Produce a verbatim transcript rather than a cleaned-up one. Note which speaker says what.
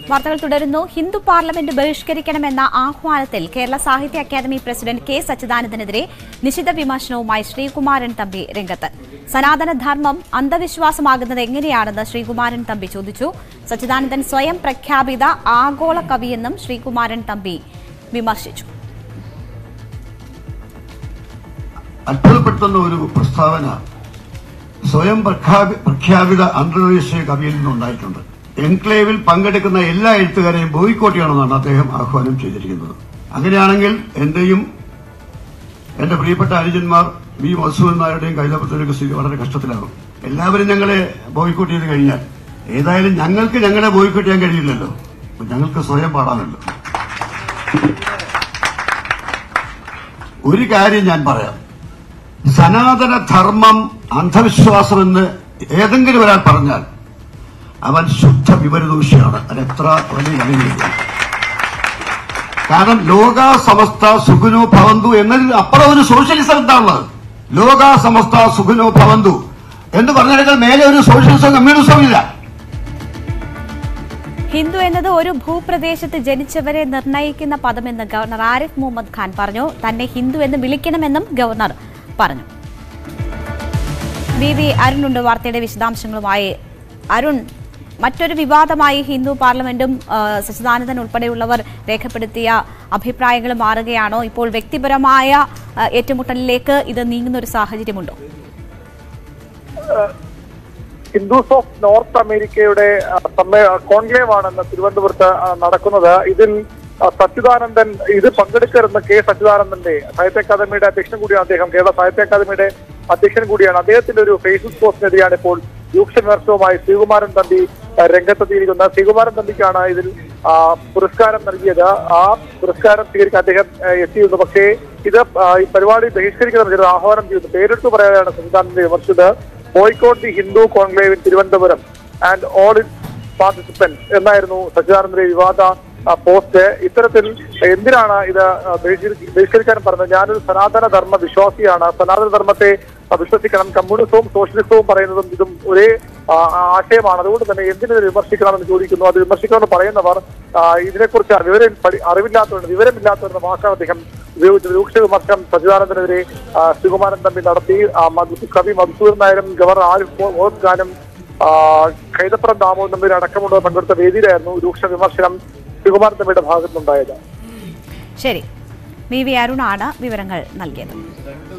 Speaker 1: വാർത്തകൾ തുടരുന്നു. ഹിന്ദു പാർലമെന്റ് ബഹിഷ്കരിക്കണമെന്ന ആഹ്വാനത്തിൽ കേരള സാഹിത്യ അക്കാദമി പ്രസിഡന്റ് കെ സച്ചിദാനന്ദനെതിരെ നിശിത വിമർശനവുമായി ശ്രീകുമാരൻ തമ്പി രംഗത്ത്. സനാതന ധർമ്മം അന്ധവിശ്വാസമാകുന്നത് എങ്ങനെയാണെന്ന് ശ്രീകുമാരൻ തമ്പി ചോദിച്ചു. സച്ചിദാനന്ദൻ സ്വയം പ്രഖ്യാപിത ആഗോള കവിയെന്നും ശ്രീകുമാരൻ തമ്പി വിമർശിച്ചു.
Speaker 2: അത്ഭുതപ്പെടുത്തുന്ന ഒരു പ്രസ്താവന സ്വയം പ്രഖ്യാപിത അന്തർദേശീയ കവിയിൽ നിന്നുണ്ടായിട്ടുണ്ട്. എൻക്ലേവിൽ പങ്കെടുക്കുന്ന എല്ലാ എഴുത്തുകാരെയും ബോയ്ക്കോട്ട് ചെയ്യണമെന്നാണ് അദ്ദേഹം ആഹ്വാനം ചെയ്തിരിക്കുന്നത്. അങ്ങനെയാണെങ്കിൽ എന്റെയും എന്റെ പ്രിയപ്പെട്ട അനുജന്മാർ വി മധുസൂദൻ നായരുടെയും കൈലാപത്തിന്റെയും സ്ഥിതി വളരെ കഷ്ടത്തിലാകും. എല്ലാവരും ഞങ്ങളെ ബോയ്ക്കോട്ട് ചെയ്ത് കഴിഞ്ഞാൽ ഏതായാലും ഞങ്ങൾക്ക് ഞങ്ങളെ ബോയ്ക്കോട്ട് ചെയ്യാൻ കഴിയില്ലല്ലോ, ഞങ്ങൾക്ക് സ്വയം പാടാമല്ലോ. ഒരു കാര്യം ഞാൻ പറയാം, സനാതന ധർമ്മം അന്ധവിശ്വാസമെന്ന് ഏതെങ്കിലും ഒരാൾ പറഞ്ഞാൽ അവൻ ശുദ്ധ വിവരദോഷിയാണ്. അതെത്ര വലിയ കാര്യമില്ല. കാരണം ലോക സമസ്ത സുഖിനോ ഭവന്തു എന്നതിൽ അപ്പുറം ഒരു സോഷ്യലിസം എന്താണുള്ളത്? ലോക സമസ്ത സുഖിനോ ഭവന്തു എന്ന് പറഞ്ഞാൽ മേലെ ഒരു സോഷ്യലിസം കമ്മ്യൂണിസവും ഇല്ല.
Speaker 1: ഹിന്ദു എന്നത് ഒരു ഭൂപ്രദേശത്ത് ജനിച്ചവരെ നിർണയിക്കുന്ന പദമെന്ന് ഗവർണർ ആരിഫ് മുഹമ്മദ് ഖാൻ പറഞ്ഞു. തന്നെ ഹിന്ദു എന്ന് വിളിക്കണമെന്നും ഗവർണർ പറഞ്ഞു. വി വി അരുണുണ്ട് വാർത്തയുടെ വിശദാംശങ്ങളുമായി. അരുൺ, മറ്റൊരു വിവാദമായി ഹിന്ദു പാർലമെന്റും സച്ചിദാനന്ദൻ ഉൾപ്പെടെയുള്ളവർ രേഖപ്പെടുത്തിയ അഭിപ്രായങ്ങൾ മാറുകയാണോ? ഇപ്പോൾ വ്യക്തിപരമായ ഏറ്റുമുട്ടലിലേക്ക് ഇത് നീങ്ങുന്ന ഒരു സാഹചര്യമുണ്ടോ?
Speaker 3: ഹിന്ദുസ് ഓഫ് നോർത്ത് അമേരിക്കയുടെ കോൺക്ലേവ് ആണെന്ന് തിരുവനന്തപുരത്ത് നടക്കുന്നത്. ഇതിൽ സച്ചിദാനന്ദൻ ഇത് പങ്കെടുക്കരുന്ന കെ സച്ചിദാനന്ദന്റെ സാഹിത്യ അക്കാദമിയുടെ അധ്യക്ഷൻ കൂടിയാണ് അദ്ദേഹം. കേരള സാഹിത്യ അക്കാദമിയുടെ അധ്യക്ഷൻ കൂടിയാണ്. അദ്ദേഹത്തിന്റെ ഒരു ഫേസ്ബുക്ക് പോസ്റ്റിനെതിരെയാണ് ഇപ്പോൾ രൂക്ഷ വിമർശനവുമായി ശ്രീകുമാരൻ തമ്പി രംഗത്തെത്തിയിരിക്കുന്നത്. ശ്രീകുമാരൻ തമ്പിക്കാണ് ഇതിൽ പുരസ്കാരം നൽകിയത്. ആ പുരസ്കാരം സ്വീകരിക്കാൻ അദ്ദേഹം എത്തിയിരുന്നു. പക്ഷേ ഇത് ഈ പരിപാടി ബഹിഷ്കരിക്കണമെന്ന് ആഹ്വാനം ചെയ്യുന്നു. പേരെടുത്ത് പറയാതെയാണ് സച്ചിദാനന്ദനെ വിമർശിച്ചത്. Boycott the Hindu conclave in Thiruvananthapuram and all it participants എന്നായിരുന്നു സച്ചിദാനന്ദന്റെ വിവാദ പോസ്റ്റ്. ഇത്തരത്തിൽ എന്തിനാണ് ഇത് ബഹിഷ്കരിക്കാൻ പറഞ്ഞത്? ഞാനൊരു സനാതന ധർമ്മ വിശ്വാസിയാണ്, സനാതന ധർമ്മത്തെ വിശ്വസിക്കണം, കമ്മ്യൂണിസവും സോഷ്യലിസവും പറയുന്നതും ഇതും ഒരേ ആശയമാണ്, അതുകൊണ്ട് തന്നെ എന്തിനു വിമർശിക്കണമെന്ന് ചോദിക്കുന്നു. അത് വിമർശിക്കണമെന്ന് പറയുന്നവർ ഇതിനെക്കുറിച്ച് വിവരം അറിവില്ലാത്തവരുണ്ട് വിവരമില്ലാത്തവരുടെ ഭാഷ അദ്ദേഹം ഉപയോഗിച്ചത്. രൂക്ഷ വിമർശനം സച്ചിദാനന്ദനെതിരെ ശ്രീകുമാരൻ തമ്പി നടത്തി. കവി മധുസൂദൻ നായരും ഗവർണർ ആരിഫ് മുഹമ്മദ് ഖാനും കൈതപ്പുറം ദാമോദരൻ തമ്മിൽ അടക്കമുള്ള പങ്കെടുത്ത വേദിയിലായിരുന്നു രൂക്ഷ വിമർശനം ശ്രീകുമാരൻ തമ്പിയുടെ ഭാഗത്തുനിന്നുണ്ടായത്.
Speaker 1: ശരി, വി വി അരുണാണ് വിവരങ്ങൾ നൽകിയത്.